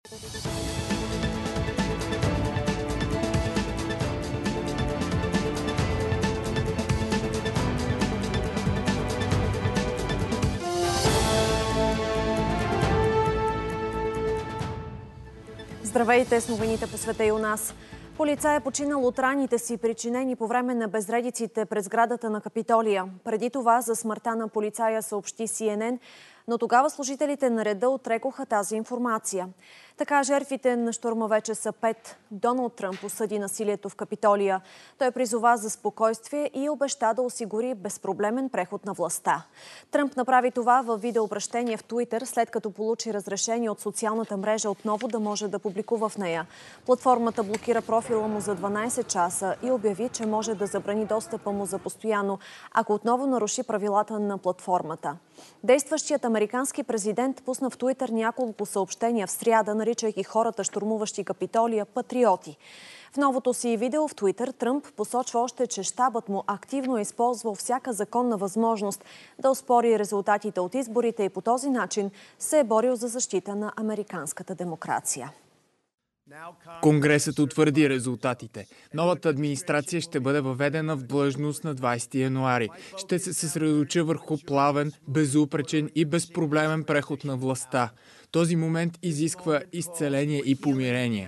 Здравейте с новините по света и у нас. Полицай е починал от раните си, причинени по време на безредиците пред сградата на Капитолия. Преди това за смъртта на полицая съобщи CNN, но тогава служителите на реда отрекоха тази информация. Така жертвите на щурма вече са 5. Доналд Тръмп осъди насилието в Капитолия. Той призова за спокойствие и обеща да осигури безпроблемен преход на властта. Тръмп направи това във видеообращение в Туитър, след като получи разрешение от социалната мрежа отново да може да публикува в нея. Платформата блокира профила му за 12 часа и обяви, че може да забрани достъпа му за постоянно, ако отново наруши правилата на платформата. Действащият американски президент пусна в Туитър няколко съобщения в сряда, наричайки хората, щурмуващи Капитолия, патриоти. В новото си видео в Туитър Тръмп посочва още, че щабът му активно е използвал всяка законна възможност да оспори резултатите от изборите и по този начин се е борил за защита на американската демокрация. Конгресът утвърди резултатите. Новата администрация ще бъде въведена в длъжност на 20 януари. Ще се съсредоточи върху плавен, безупречен и безпроблемен преход на властта. Този момент изисква изцеление и помирение.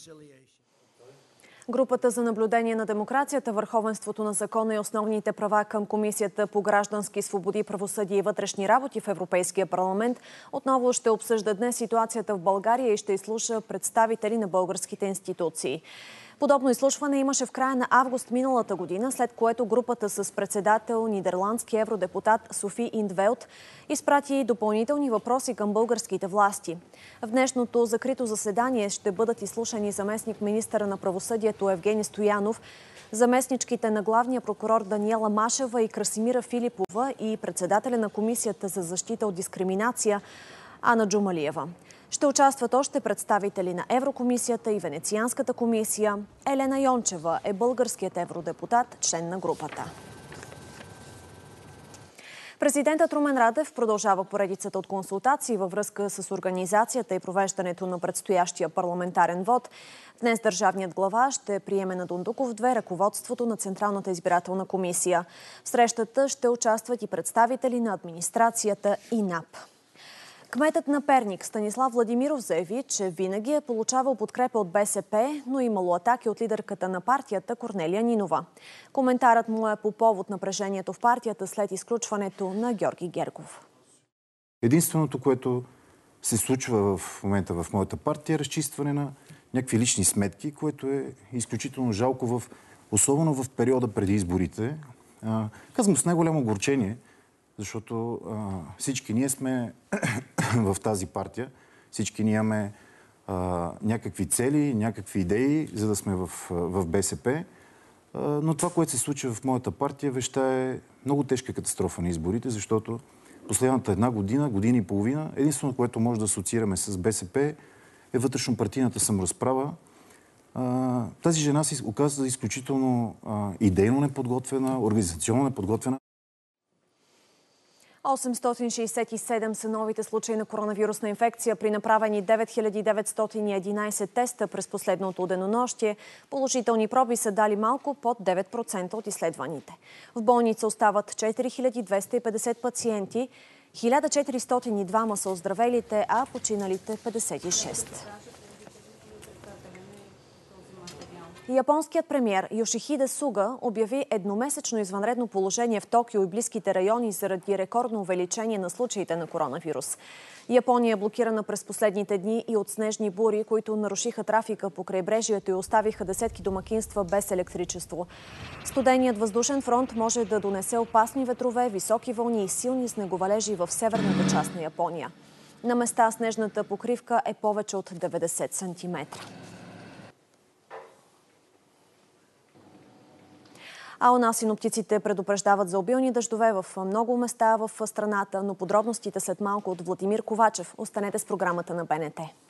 Групата за наблюдение на демокрацията, върховенството на закона и основните права към Комисията по граждански свободи, правосъдие и вътрешни работи в Европейския парламент отново ще обсъжда днес ситуацията в България и ще изслуша представители на българските институции. Подобно изслушване имаше в края на август миналата година, след което групата с председател нидерландски евродепутат Софи Ин 't Велд изпрати допълнителни въпроси към българските власти. В днешното закрито заседание ще бъдат изслушани заместник министъра на правосъдието Евгени Стоянов, заместничките на главния прокурор Даниела Машева и Красимира Филипова и председателя на Комисията за защита от дискриминация Ана Джумалиева. Ще участват още представители на Еврокомисията и Венецианската комисия. Елена Йончева е българският евродепутат, член на групата. Президентът Румен Радев продължава поредицата от консултации във връзка с организацията и провеждането на предстоящия парламентарен вод. Днес държавният глава ще приеме на Дондуков 2 ръководството на Централната избирателна комисия. В срещата ще участват и представители на администрацията и НАП. Кметът на Перник Станислав Владимиров заяви, че винаги е получавал подкрепа от БСП, но имало атаки от лидерката на партията Корнелия Нинова. Коментарът му е по повод напрежението в партията след изключването на Георги Гергов. Единственото, което се случва в момента в моята партия е разчистване на някакви лични сметки, което е изключително жалко, особено в периода преди изборите. Казвам с най-голямо огорчение, защото всички ние сме в тази партия, всички ние имаме някакви цели, някакви идеи, за да сме в БСП. Но това, което се случва в моята партия, е много тежка катастрофа на изборите, защото последната една година, година и половина, единственото, което може да асоциираме с БСП е вътрешно-партийната саморазправа. Тази жена се оказа изключително идейно неподготвена, организационно неподготвена. 867 са новите случаи на коронавирусна инфекция при направени 9911 теста през последното денонощие. Положителни проби са дали малко под 9% от изследваните. В болница остават 4250 пациенти, 1402 са оздравелите, а починалите 56. Японският премиер Йошихиде Суга обяви едномесечно извънредно положение в Токио и близките райони заради рекордно увеличение на случаите на коронавирус. Япония е блокирана през последните дни и от снежни бури, които нарушиха трафика по крайбрежието и оставиха десетки домакинства без електричество. Студеният въздушен фронт може да донесе опасни ветрове, високи вълни и силни снеговалежи в северната част на Япония. На места снежната покривка е повече от 90 см. А у нас синоптиците предупреждават за обилни дъждове в много места в страната, но подробностите след малко от Владимир Ковачев. Останете с програмата на БНТ.